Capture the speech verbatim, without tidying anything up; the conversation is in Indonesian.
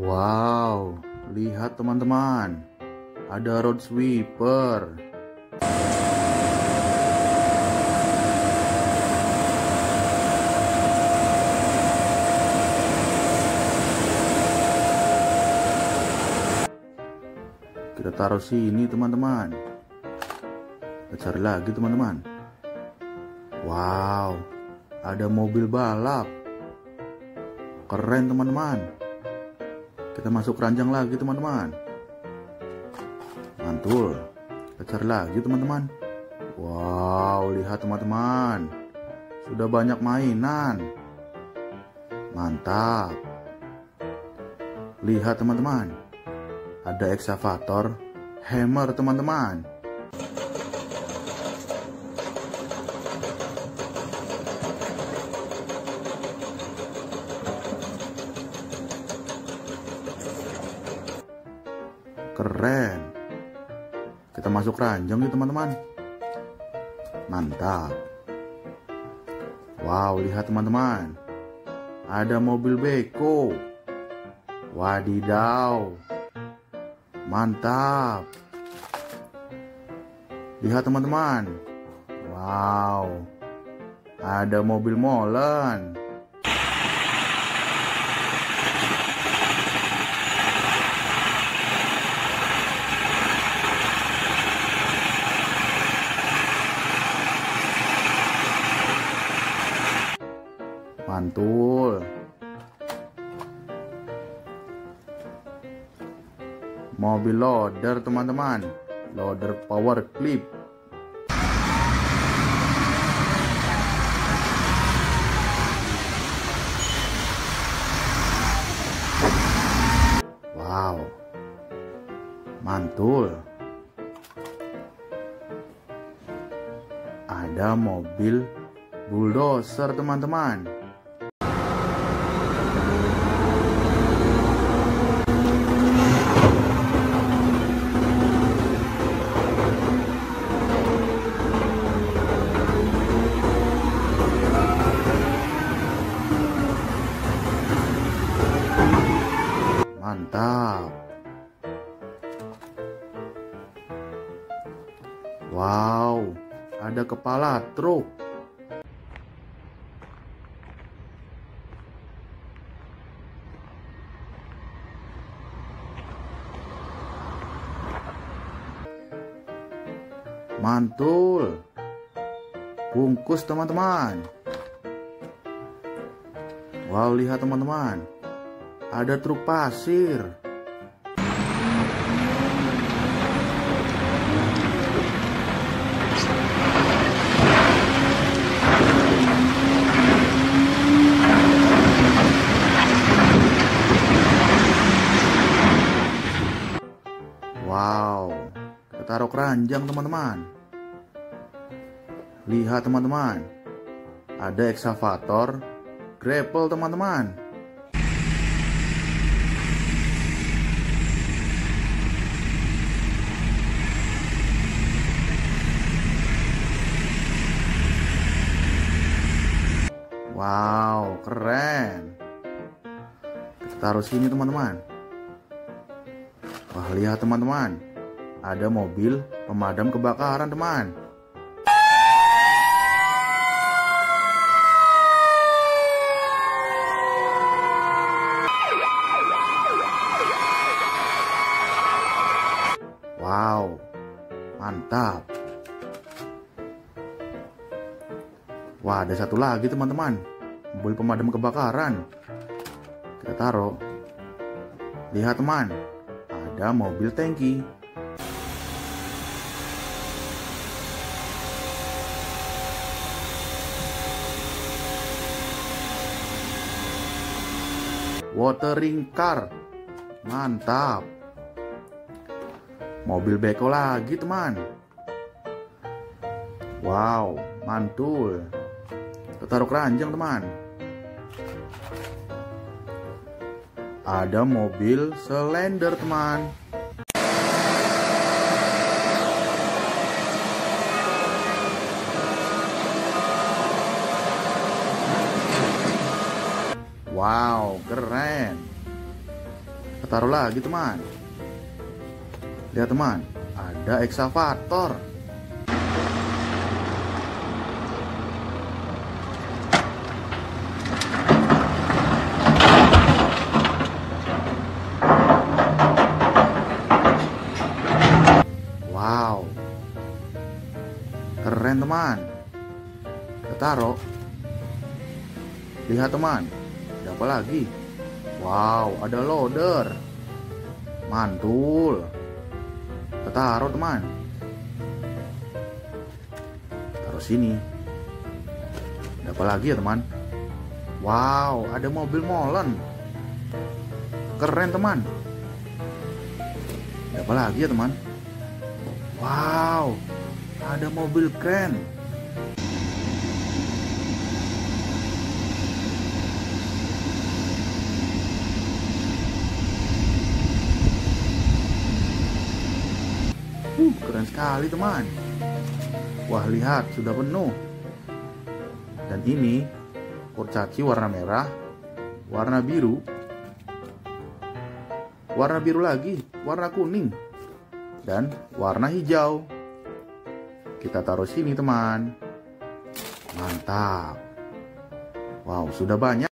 Wow, lihat teman-teman, ada road sweeper. Kita taruh sini teman-teman. Kita cari lagi teman-teman. Wow, ada mobil balap. Keren teman-teman. Kita masuk keranjang lagi teman-teman. Mantul. Kita cari lagi teman-teman. Wow, lihat teman-teman. Sudah banyak mainan. Mantap. Lihat teman-teman. Ada ekskavator hammer teman-teman. Keren. Kita masuk keranjang nih teman-teman. Mantap. Wow, lihat teman-teman. Ada mobil beko. Wadidaw. Mantap. Lihat teman-teman. Wow. Ada mobil molen. Mantul. Mobil loader teman-teman. Loader power clip. Wow. Mantul. Ada mobil bulldozer teman-teman. Mantap. Wow, ada kepala truk. Mantul. Bungkus teman-teman. Wow, lihat teman-teman. Ada truk pasir. Wow, kita taruh keranjang teman-teman. Lihat teman-teman. Ada ekskavator grapple teman-teman. Wow, keren. Kita taruh sini teman-teman. Wah, lihat teman-teman. Ada mobil pemadam kebakaran teman. Wow, mantap. Wah, ada satu lagi teman-teman. Mobil pemadam kebakaran. Kita taruh. Lihat teman. Ada mobil tangki. Watering car. Mantap. Mobil beko lagi teman. Wow, mantul. Kita taruh keranjang teman. Ada mobil Slender teman. Wow, keren. Kita taruh lagi teman. Lihat teman, ada eksavator. Wow, keren teman. Kita taruh. Lihat teman, ada apa lagi? Wow, ada loader. Mantul. Kita taruh teman. Taruh sini. Ada apa lagi ya teman? Wow, ada mobil molen. Keren teman. Ada apa lagi ya teman? Wow, ada mobil keren. Uh, keren sekali teman. Wah, lihat sudah penuh. Dan ini kurcaci warna merah, warna biru, warna biru lagi, warna kuning, dan warna hijau. Kita taruh sini teman. Mantap. Wow, sudah banyak.